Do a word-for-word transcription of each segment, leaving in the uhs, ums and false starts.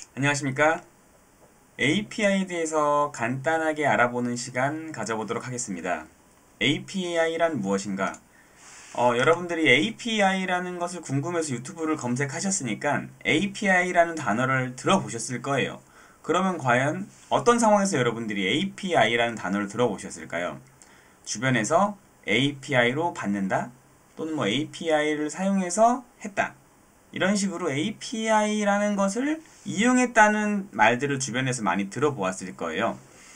안녕하십니까? 에이피아이에 대해서 간단하게 알아보는 시간 가져보도록 하겠습니다. 에이피아이란 무엇인가? 어, 여러분들이 에이피아이라는 것을 궁금해서 유튜브를 검색하셨으니까 에이피아이라는 단어를 들어보셨을 거예요. 그러면 과연 어떤 상황에서 여러분들이 에이피아이라는 단어를 들어보셨을까요? 주변에서 에이피아이로 받는다? 또는 뭐 에이피아이를 사용해서 했다. 이런 식으로 에이피아이라는 것을 이용했다는 말들을 주변에서 많이 들어보았을 거예요.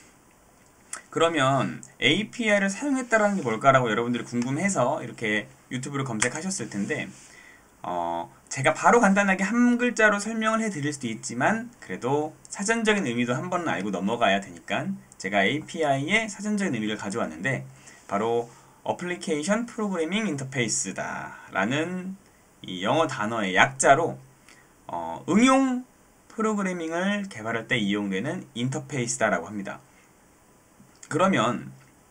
그러면 에이피아이를 사용했다라는 게 뭘까라고 여러분들이 궁금해서 이렇게 유튜브를 검색하셨을 텐데, 어, 제가 바로 간단하게 한 글자로 설명을 해드릴 수도 있지만 그래도 사전적인 의미도 한 번은 알고 넘어가야 되니까 제가 에이피아이의 사전적인 의미를 가져왔는데, 바로 어플리케이션 프로그래밍 인터페이스다 라는 이 영어 단어의 약자로 어, 응용 프로그래밍을 개발할 때 이용되는 인터페이스다라고 합니다. 그러면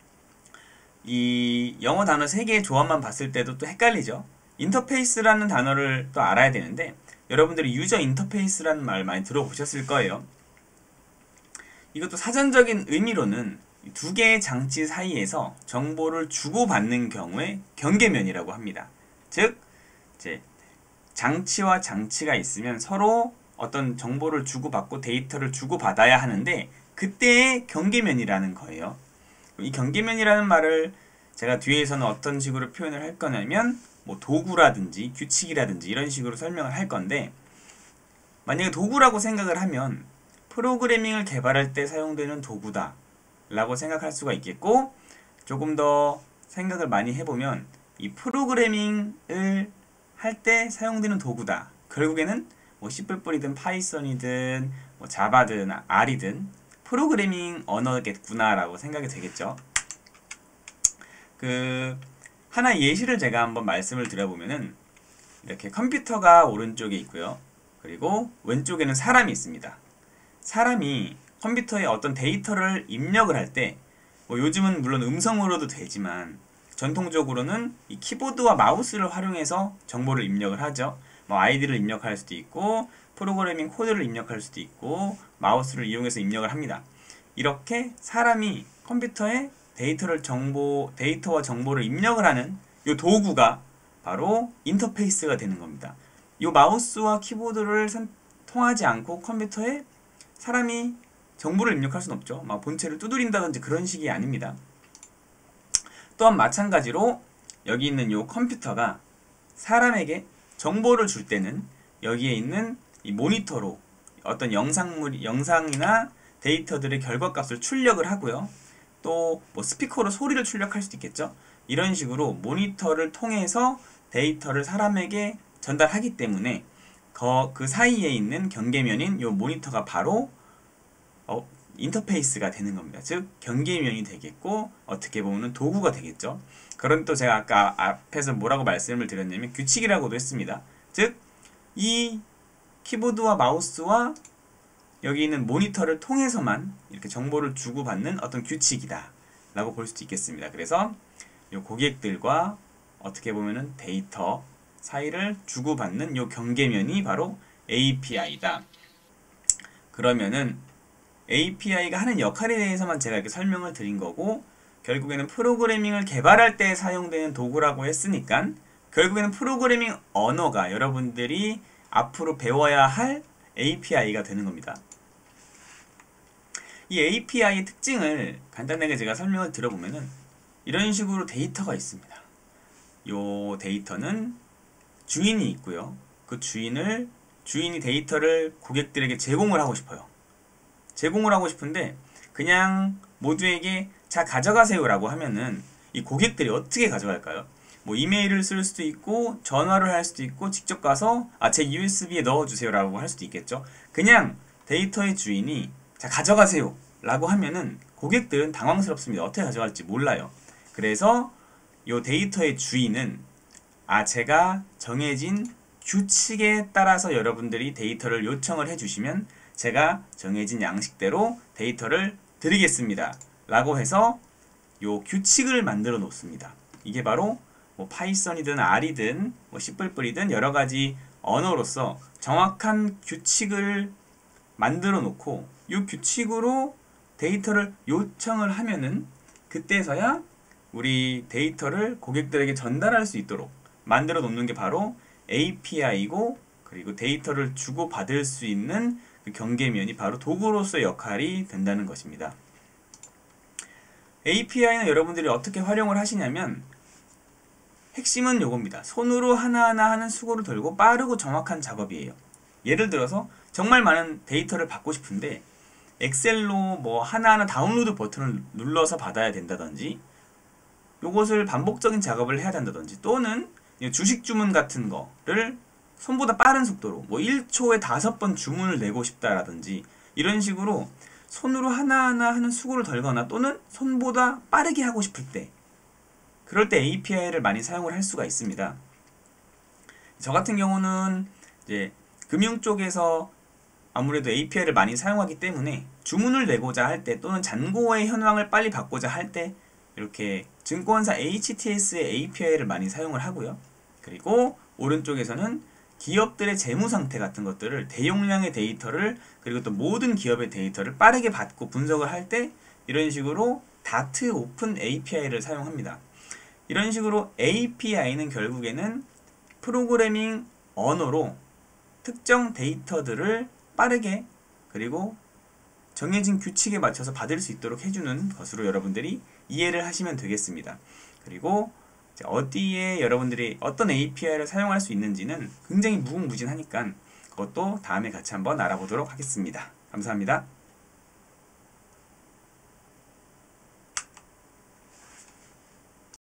이 영어 단어 세 개의 조합만 봤을 때도 또 헷갈리죠. 인터페이스라는 단어를 또 알아야 되는데, 여러분들이 유저 인터페이스라는 말 많이 들어보셨을 거예요. 이것도 사전적인 의미로는 두 개의 장치 사이에서 정보를 주고받는 경우의 경계면이라고 합니다. 즉 이제 장치와 장치가 있으면 서로 어떤 정보를 주고받고 데이터를 주고받아야 하는데, 그때의 경계면이라는 거예요. 이 경계면이라는 말을 제가 뒤에서는 어떤 식으로 표현을 할 거냐면 뭐 도구라든지 규칙이라든지 이런 식으로 설명을 할 건데, 만약에 도구라고 생각을 하면 프로그래밍을 개발할 때 사용되는 도구다 라고 생각할 수가 있겠고, 조금 더 생각을 많이 해보면 이 프로그래밍을 할 때 사용되는 도구다. 결국에는 뭐 씨++이든 파이썬이든 뭐 자바든 R이든 프로그래밍 언어겠구나라고 생각이 되겠죠. 그 하나의 예시를 제가 한번 말씀을 드려보면은, 이렇게 컴퓨터가 오른쪽에 있고요. 그리고 왼쪽에는 사람이 있습니다. 사람이 컴퓨터에 어떤 데이터를 입력을 할 때, 뭐 요즘은 물론 음성으로도 되지만 전통적으로는 이 키보드와 마우스를 활용해서 정보를 입력을 하죠. 뭐 아이디를 입력할 수도 있고 프로그래밍 코드를 입력할 수도 있고 마우스를 이용해서 입력을 합니다. 이렇게 사람이 컴퓨터에 데이터를 정보 데이터와 정보를 입력을 하는 이 도구가 바로 인터페이스가 되는 겁니다. 이 마우스와 키보드를 선, 통하지 않고 컴퓨터에 사람이 정보를 입력할 수는 없죠. 막 본체를 두드린다든지 그런 식이 아닙니다. 또한 마찬가지로 여기 있는 이 컴퓨터가 사람에게 정보를 줄 때는 여기에 있는 이 모니터로 어떤 영상물, 영상이나 데이터들의 결과값을 출력을 하고요. 또 뭐 스피커로 소리를 출력할 수도 있겠죠. 이런 식으로 모니터를 통해서 데이터를 사람에게 전달하기 때문에 그 사이에 있는 경계면인 이 모니터가 바로 어, 인터페이스가 되는 겁니다. 즉 경계면이 되겠고 어떻게 보면 도구가 되겠죠. 그런 또 제가 아까 앞에서 뭐라고 말씀을 드렸냐면 규칙이라고도 했습니다. 즉 이 키보드와 마우스와 여기 있는 모니터를 통해서만 이렇게 정보를 주고받는 어떤 규칙이다 라고 볼 수도 있겠습니다. 그래서 이 고객들과 어떻게 보면은 데이터 사이를 주고받는 이 경계면이 바로 에이피아이다. 그러면은 에이피아이가 하는 역할에 대해서만 제가 이렇게 설명을 드린 거고, 결국에는 프로그래밍을 개발할 때 사용되는 도구라고 했으니까 결국에는 프로그래밍 언어가 여러분들이 앞으로 배워야 할 에이피아이가 되는 겁니다. 이 에이피아이의 특징을 간단하게 제가 설명을 들어보면은 이런 식으로 데이터가 있습니다. 이 데이터는 주인이 있고요. 그 주인을 주인이 데이터를 고객들에게 제공을 하고 싶어요. 제공을 하고 싶은데 그냥 모두에게 자 가져가세요 라고 하면은 이 고객들이 어떻게 가져갈까요? 뭐 이메일을 쓸 수도 있고 전화를 할 수도 있고 직접 가서 아 제 유에스비에 넣어주세요 라고 할 수도 있겠죠. 그냥 데이터의 주인이 자 가져가세요 라고 하면은 고객들은 당황스럽습니다. 어떻게 가져갈지 몰라요. 그래서 이 데이터의 주인은 아 제가 정해진 규칙에 따라서 여러분들이 데이터를 요청을 해주시면 제가 정해진 양식대로 데이터를 드리겠습니다 라고 해서 요 규칙을 만들어 놓습니다. 이게 바로 뭐 파이썬이든 R이든 뭐 씨++이든 여러가지 언어로서 정확한 규칙을 만들어 놓고 이 규칙으로 데이터를 요청을 하면은 그때서야 우리 데이터를 고객들에게 전달할 수 있도록 만들어 놓는 게 바로 에이피아이고, 그리고 데이터를 주고받을 수 있는 그 경계면이 바로 도구로서의 역할이 된다는 것입니다. 에이피아이는 여러분들이 어떻게 활용을 하시냐면 핵심은 요겁니다. 손으로 하나하나 하는 수고를 덜고 빠르고 정확한 작업이에요. 예를 들어서 정말 많은 데이터를 받고 싶은데 엑셀로 뭐 하나하나 다운로드 버튼을 눌러서 받아야 된다든지, 요것을 반복적인 작업을 해야 된다든지, 또는 주식 주문 같은 거를 손보다 빠른 속도로 뭐 일 초에 다섯 번 주문을 내고 싶다라든지, 이런 식으로 손으로 하나하나 하는 수고를 덜거나 또는 손보다 빠르게 하고 싶을 때, 그럴 때 에이피아이를 많이 사용을 할 수가 있습니다. 저 같은 경우는 이제 금융 쪽에서 아무래도 에이피아이를 많이 사용하기 때문에 주문을 내고자 할 때 또는 잔고의 현황을 빨리 받고자 할 때 이렇게 증권사 에이치티에스의 에이피아이를 많이 사용을 하고요. 그리고 오른쪽에서는 기업들의 재무 상태 같은 것들을, 대용량의 데이터를, 그리고 또 모든 기업의 데이터를 빠르게 받고 분석을 할 때 이런 식으로 다트 오픈 에이피아이를 사용합니다. 이런 식으로 에이피아이는 결국에는 프로그래밍 언어로 특정 데이터들을 빠르게 그리고 정해진 규칙에 맞춰서 받을 수 있도록 해주는 것으로 여러분들이 이해를 하시면 되겠습니다. 그리고 어디에 여러분들이 어떤 에이피아이를 사용할 수 있는지는 굉장히 무궁무진하니까 그것도 다음에 같이 한번 알아보도록 하겠습니다. 감사합니다.